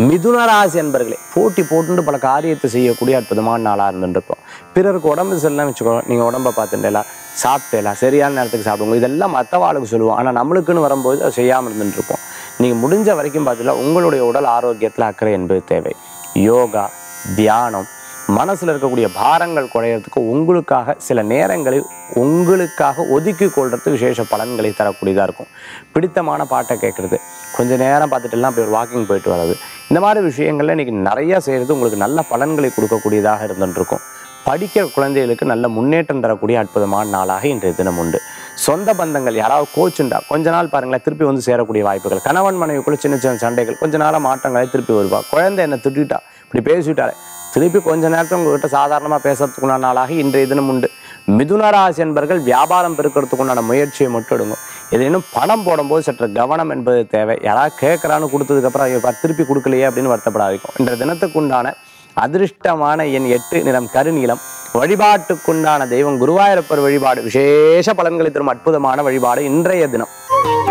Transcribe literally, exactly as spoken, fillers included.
மிதுன ராசி அன்பர்களே, போட்டி போட்டு பல காரியத்தை செய்யக்கூடிய அற்புதமான நாளாக இருந்துருப்போம். பிறருக்கு உடம்பு சரியில்லைன்னு வச்சுக்கோ, நீங்கள் உடம்பை பார்த்துட்டேலாம் சாப்பிட்டேலாம் சரியான நேரத்துக்கு சாப்பிடுவோம், இதெல்லாம் மற்றவாளுக்கு சொல்லுவோம். ஆனால் நம்மளுக்குன்னு வரும்போது அதை செய்யாமல் இருந்துருப்போம். நீங்கள் முடிஞ்ச வரைக்கும் பார்த்துட்டா உங்களுடைய உடல் ஆரோக்கியத்தில் அக்கறை என்பது தேவை. யோகா, தியானம், மனசில் இருக்கக்கூடிய பாரங்கள் குறையிறதுக்கு உங்களுக்காக சில நேரங்களில் உங்களுக்காக ஒதுக்கி கொள்வது விசேஷ பலன்களை தரக்கூடியதாக இருக்கும். பிடித்தமான பாட்டை கேட்குறது, கொஞ்சம் நேரம் பார்த்துட்டுலாம் அப்படி ஒரு வாக்கிங் போயிட்டு வர்றது, இந்த மாதிரி விஷயங்கள்ல இன்றைக்கி நிறையா செய்கிறது உங்களுக்கு நல்ல பலன்களை கொடுக்கக்கூடியதாக இருந்துருக்கும். படிக்கிற குழந்தைகளுக்கு நல்ல முன்னேற்றம் தரக்கூடிய அற்புதமான நாளாக இன்றைய தினம் உண்டு. சொந்த பந்தங்கள் யாராவது கோச்சுண்டா கொஞ்ச நாள் பாருங்களேன் திருப்பி வந்து சேரக்கூடிய வாய்ப்புகள். கணவன் மனைவிக்குள்ள சின்ன சின்ன சண்டைகள் கொஞ்ச நாளாக மாற்றங்களை திருப்பி வருவா. குழந்தை என்ன திட்டா இப்படி பேசிவிட்டாலே திருப்பி கொஞ்ச நேரத்தில் உங்கள்கிட்ட சாதாரணமாக பேசுறதுக்குண்டான நாளாக இன்றைய தினம் உண்டு. மிதுன ராசி என்பர்கள் வியாபாரம் பெருக்கிறதுக்குண்டான முயற்சியை மட்டும் எடுங்க. இது இன்னும் பணம் போடும்போது சற்று கவனம் என்பது தேவை. யாராவது கேட்குறான்னு கொடுத்ததுக்கப்புறம் திருப்பி கொடுக்கலையே அப்படின்னு வருத்தப்படாதிக்கும். இன்றைய தினத்துக்குண்டான அதிர்ஷ்டமான எண் எட்டு, நிறம் கருநீலம். வழிபாட்டுக்குண்டான தெய்வம் குருவாயூரப்பர் வழிபாடு. விசேஷ பலன்களை தரும் அற்புதமான வழிபாடு இன்றைய தினம்.